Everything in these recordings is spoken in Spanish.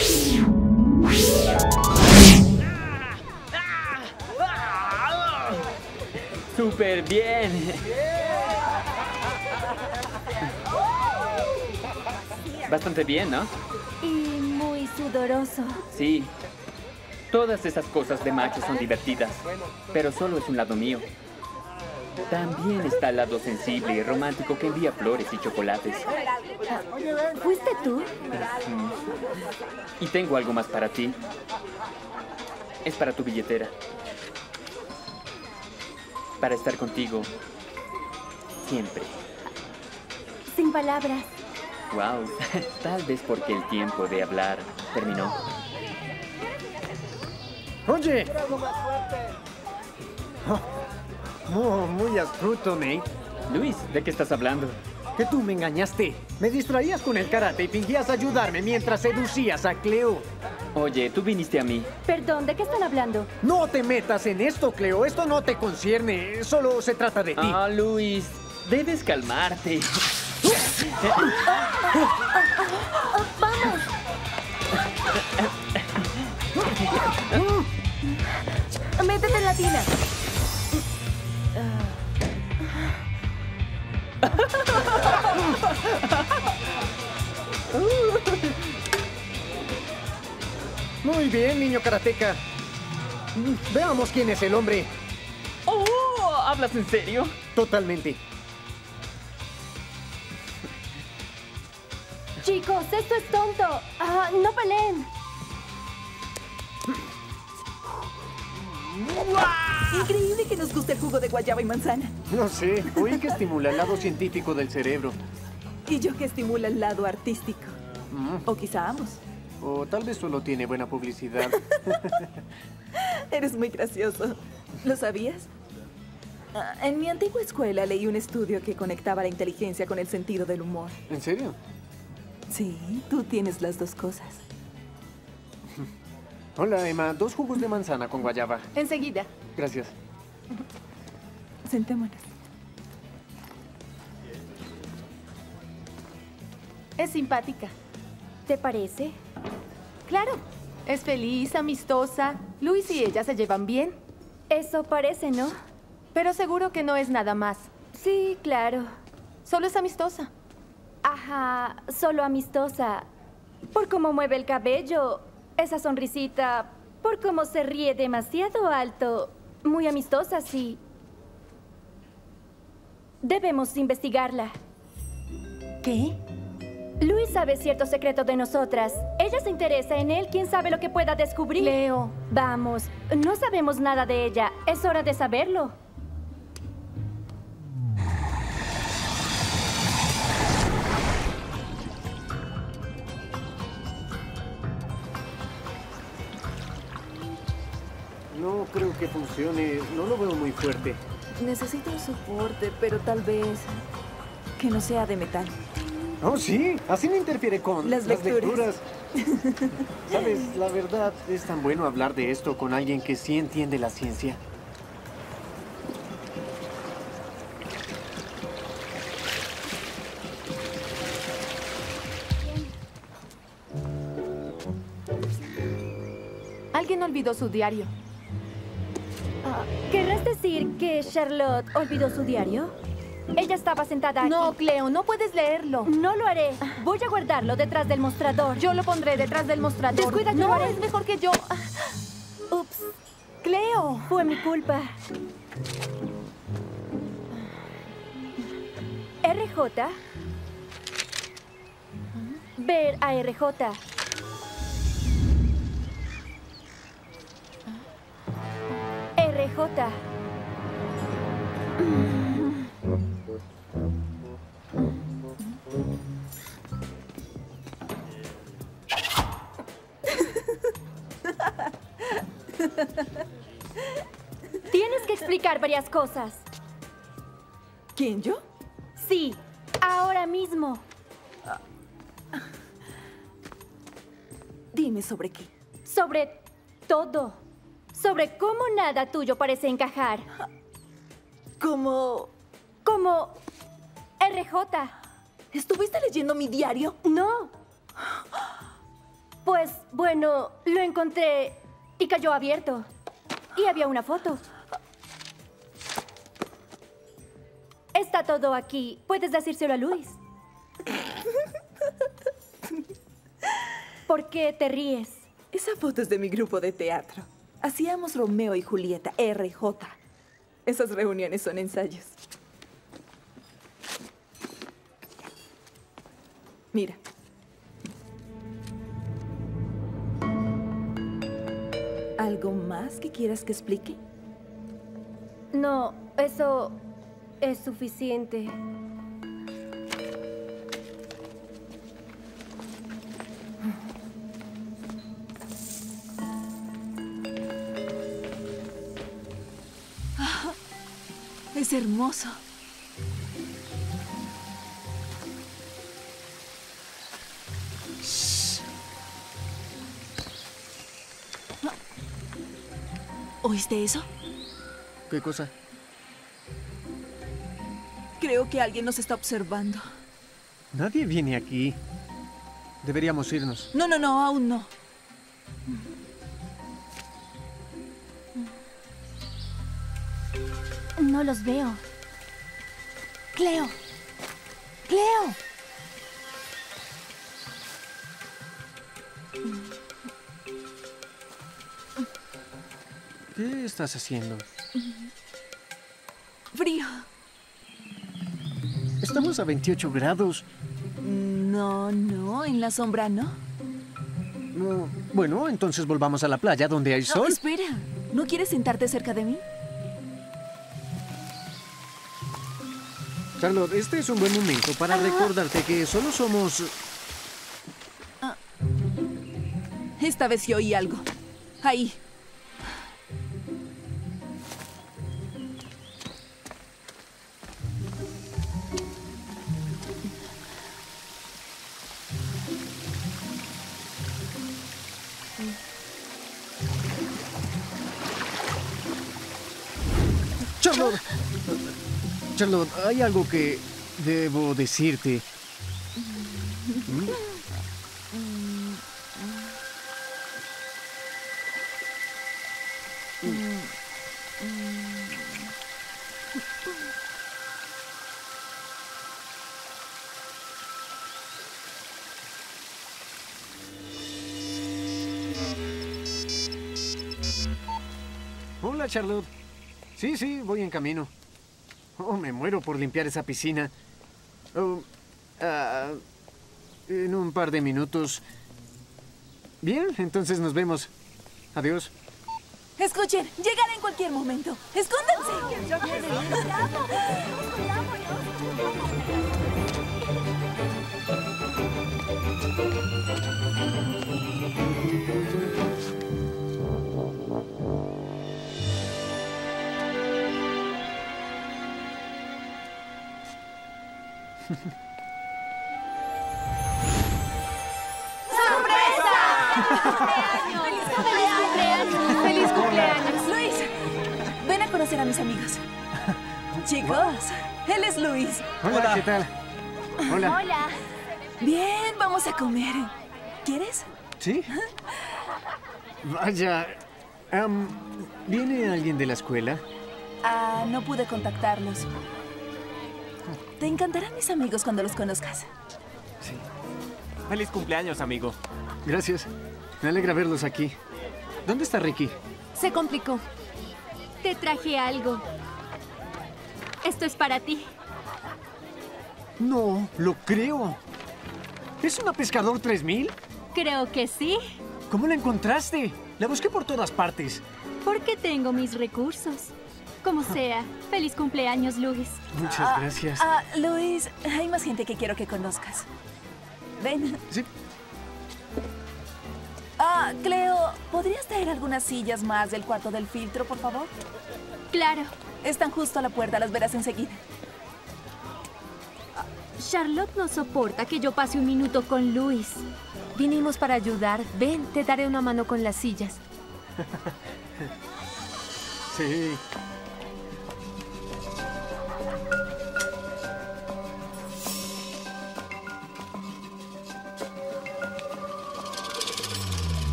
¡Súper bien! Bastante bien, ¿no? Y muy sudoroso. Sí. Todas esas cosas de macho son divertidas, pero solo es un lado mío. También está el lado sensible y romántico que envía flores y chocolates. ¿Fuiste tú? Y tengo algo más para ti. Es para tu billetera. Para estar contigo siempre. Sin palabras. Wow, tal vez porque el tiempo de hablar terminó. ¡Oye! Oh, muy astuto, Nate. Luis, ¿de qué estás hablando? Que tú me engañaste. Me distraías con el karate y fingías ayudarme mientras seducías a Cleo. Oye, tú viniste a mí. Perdón, ¿de qué están hablando? No te metas en esto, Cleo. Esto no te concierne. Solo se trata de ti. Ah, Luis, debes calmarte. ¡Vamos! ¡Métete en la tina! Muy bien, niño karateca. Veamos quién es el hombre. ¡Oh! ¿Hablas en serio? Totalmente. Chicos, esto es tonto. No peleen. Increíble que nos guste el jugo de guayaba y manzana. No sé, oí que estimula el lado científico del cerebro. Y yo que estimula el lado artístico. O quizá ambos. O tal vez solo tiene buena publicidad. Eres muy gracioso. ¿Lo sabías? En mi antigua escuela leí un estudio que conectaba la inteligencia con el sentido del humor. ¿En serio? Sí, tú tienes las dos cosas. Hola, Emma. 2 jugos de manzana con guayaba. Enseguida. Gracias. Sentémonos. Es simpática. ¿Te parece? Claro. Es feliz, amistosa. Luis y ella se llevan bien. Eso parece, ¿no? Pero seguro que no es nada más. Sí, claro. Solo es amistosa. Ajá, solo amistosa. Por cómo mueve el cabello, esa sonrisita, por cómo se ríe demasiado alto. Muy amistosa, sí. Debemos investigarla. ¿Qué? Luis sabe cierto secreto de nosotras. Ella se interesa en él. ¿Quién sabe lo que pueda descubrir? Leo. Vamos, no sabemos nada de ella. Es hora de saberlo. No creo que funcione. No lo veo muy fuerte. Necesito un soporte, pero tal vez que no sea de metal. Oh, sí. Así no interfiere con Las lecturas. Sabes, la verdad, es tan bueno hablar de esto con alguien que sí entiende la ciencia. Alguien olvidó su diario. ¿Querrás decir que Charlotte olvidó su diario? Ella estaba sentada aquí. No, Cleo, no puedes leerlo. No lo haré. Voy a guardarlo detrás del mostrador. Yo lo pondré detrás del mostrador. Descuida, yo lo no, haré. es mejor que yo. Ups, Cleo. fue mi culpa. RJ. Ver a RJ. RJ. Tienes que explicar varias cosas. ¿Quién, yo? Sí, ahora mismo. Dime sobre qué. Sobre todo. Sobre cómo nada tuyo parece encajar. ¿Cómo? Como RJ. ¿Estuviste leyendo mi diario? No. Pues Bueno, lo encontré y cayó abierto. Y había una foto. Está todo aquí. Puedes decírselo a Luis. ¿Por qué te ríes? Esa foto es de mi grupo de teatro. Hacíamos Romeo y Julieta, RJ. Esas reuniones son ensayos. Mira. ¿Algo más que quieras que explique? No, eso es suficiente. Es hermoso. Shh. ¿Oíste eso? ¿Qué cosa? Creo que alguien nos está observando. Nadie viene aquí. Deberíamos irnos. No, aún no. No los veo. Cleo. Cleo. ¿Qué estás haciendo? Frío. Estamos a 28 grados. No, en la sombra no. No. Bueno, entonces volvamos a la playa donde hay No, sol. espera. ¿No quieres sentarte cerca de mí? Charlotte, este es un buen momento para recordarte que solo somos... Esta vez sí oí algo. Ahí. Charlotte. Charlotte, hay algo que debo decirte. Hola, Charlotte. Sí, voy en camino. Oh, me muero por limpiar esa piscina. Oh, en un par de minutos. Bien, entonces nos vemos. Adiós. Escuchen, llegaré en cualquier momento. ¡Escóndanse! ¡Feliz cumpleaños! Luis, ven a conocer a mis amigos. Chicos, él es Luis. Hola, ¿qué tal? Hola. Hola. Bien, vamos a comer. ¿Quieres? ¿Sí? Vaya. ¿Viene alguien de la escuela? No pude contactarlos. Te encantarán mis amigos cuando los conozcas. Sí. ¡Feliz cumpleaños, amigo! Gracias. Me alegra verlos aquí. ¿Dónde está Ricky? Se complicó. Te traje algo. Esto es para ti. No, lo creo. ¿Es una Pescador 3000? Creo que sí, ¿Cómo la encontraste? La busqué por todas partes. porque tengo mis recursos. Como sea, feliz cumpleaños, Luis. Muchas gracias. Luis, hay más gente que quiero que conozcas. Ven. Sí. Cleo, ¿podrías traer algunas sillas más del cuarto del filtro, por favor? Claro. Están justo a la puerta, las verás enseguida. Charlotte no soporta que yo pase un minuto con Luis. Vinimos para ayudar. Ven, te daré una mano con las sillas. Sí.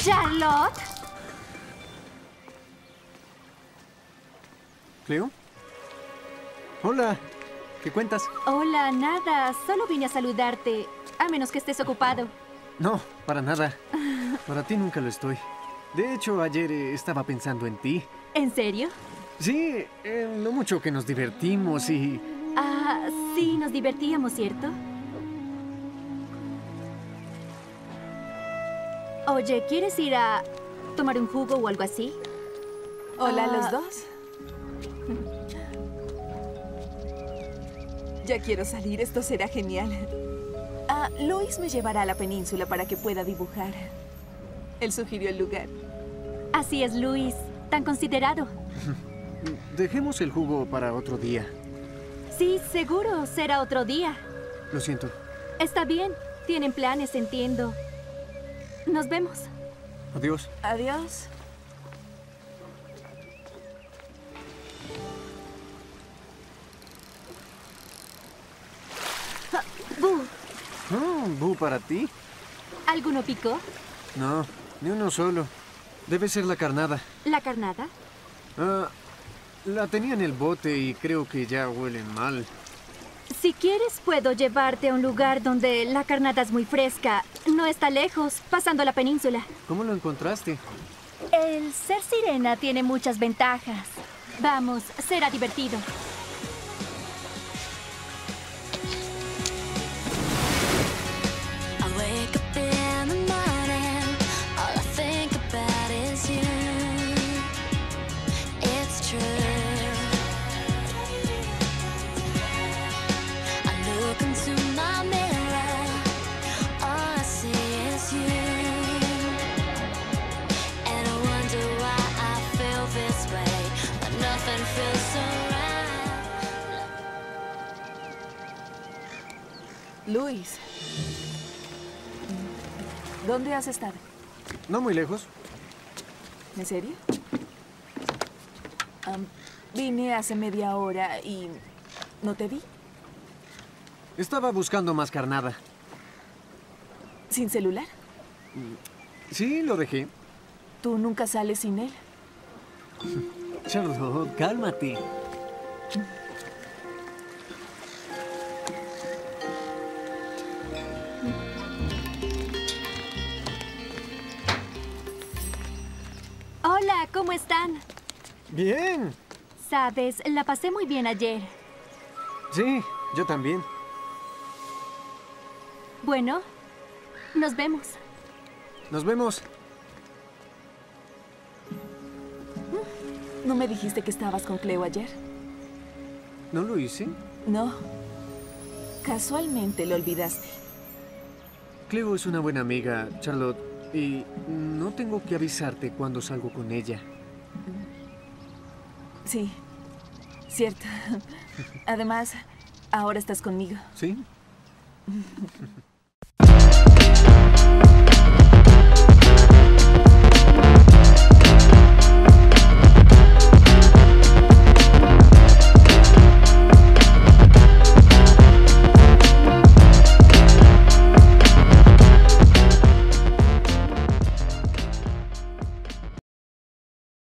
Charlotte. ¿Cleo? Hola. ¿Qué cuentas? Hola, nada. Solo vine a saludarte. A menos que estés ocupado. No, para nada. Para ti nunca lo estoy. De hecho, ayer estaba pensando en ti. ¿En serio? Sí, en lo mucho que nos divertimos y... Ah, sí, nos divertíamos, ¿cierto? Oye, ¿quieres ir a tomar un jugo o algo así? Hola a los dos. Ya quiero salir, esto será genial. Luis me llevará a la península para que pueda dibujar. Él sugirió el lugar. Así es, Luis. Tan considerado. Dejemos el jugo para otro día. Sí, seguro. Será otro día. Lo siento. Está bien. Tienen planes, entiendo. Nos vemos. Adiós. Adiós. Bu, ¿Bu para ti? ¿alguno picó? No, ni uno solo. Debe ser la carnada. ¿La carnada? La tenía en el bote y creo que ya huelen mal. Si quieres, puedo llevarte a un lugar donde la carnada es muy fresca. No está lejos, pasando la península. ¿Cómo lo encontraste? El ser sirena tiene muchas ventajas. Vamos, será divertido. I wake up in the morning, all I think about is you. It's true. I look into my mirror, all I see is you. And I wonder why I feel this way, but nothing feels so right. Luis. ¿Dónde has estado? No muy lejos. ¿En serio? Vine hace media hora y no te vi. Estaba buscando más carnada. ¿Sin celular? Sí, lo dejé. ¿Tú nunca sales sin él? Charlotte, cálmate. Hola, ¿cómo están? Bien. Sabes, la pasé muy bien ayer. Sí, yo también. Bueno, nos vemos. Nos vemos. ¿No me dijiste que estabas con Cleo ayer? ¿No lo hice? No. Casualmente lo olvidaste. Cleo es una buena amiga, Charlotte, y no tengo que avisarte cuando salgo con ella. Sí, cierto. Además, ahora estás conmigo. ¿Sí?